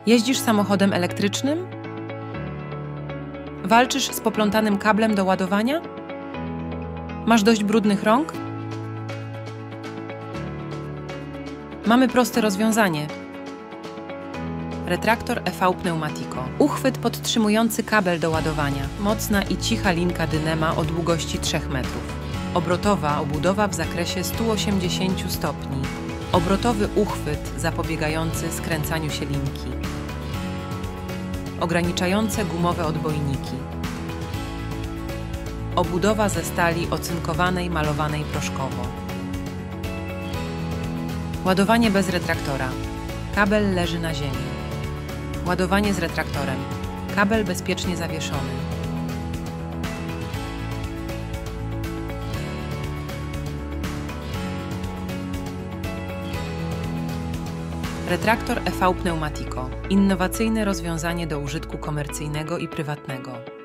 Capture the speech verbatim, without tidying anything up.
Jeździsz samochodem elektrycznym? Walczysz z poplątanym kablem do ładowania? Masz dość brudnych rąk? Mamy proste rozwiązanie. Retraktor E V Pneumatico. Uchwyt podtrzymujący kabel do ładowania. Mocna i cicha linka dynema o długości trzech metrów. Obrotowa obudowa w zakresie stu osiemdziesięciu stopni. Obrotowy uchwyt zapobiegający skręcaniu się linki. Ograniczające gumowe odbojniki. Obudowa ze stali ocynkowanej, malowanej proszkowo. Ładowanie bez retraktora. Kabel leży na ziemi. Ładowanie z retraktorem. Kabel bezpiecznie zawieszony. Retraktor E V Pneumatico. Innowacyjne rozwiązanie do użytku komercyjnego i prywatnego.